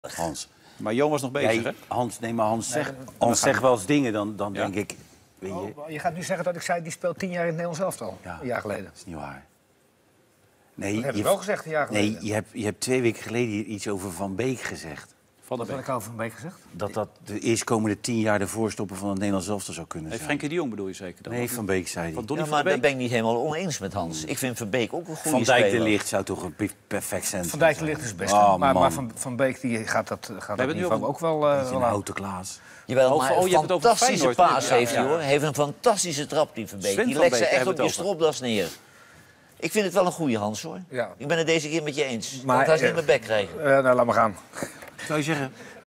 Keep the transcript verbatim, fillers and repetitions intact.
Hans. Maar Johan was nog bezig, Nee, hè? Hans, nee, maar Hans Nee, zegt dan- Hans zegt wel eens dingen, dan, dan Ja. denk ik... Weet je, Oh, je gaat nu zeggen dat ik zei, die speelt tien jaar in het Nederlands elftal. Ja. Een jaar geleden. dat is niet waar. Nee, Dat heb je, ik wel gezegd een jaar geleden. nee je, hebt, je hebt twee weken geleden iets over Van Beek gezegd. Van der Wat had Beek. ik over een week gezegd? Dat dat de eerstkomende tien jaar de voorstopper van het Nederlands elftal zou kunnen Nee, zijn. Frenkie de Jong bedoel je zeker dan? Nee, Van Beek zei Van hij. Donny Ja, van maar der daar Beek? ben ik niet helemaal oneens met Hans. Ik vind Van Beek ook een goede Van Dijk de speler. Ligt zou toch een pe- perfect centrum Van Dijk de zijn. Ligt is het beste. Oh, maar man. maar van, van Beek die gaat dat, gaat dat het nu niveau over- ook wel, uh, Dat is wel een aan. houten Klaas. Jawel, Oh, maar oh, je een hebt het over fantastische Feyenoord. paas Ja, heeft hij, ja. hoor. Hij heeft een fantastische trap, die Van Beek. Sven Die van legt ze Beek, echt hebben op we je het over. stropdas neer. Ik vind het wel een goede Hans, hoor. Ja. Ik ben het deze keer met je eens. Maar, Want hij is niet eh, mijn bek krijgen. Uh, nou, laat maar gaan. Zou je zeggen,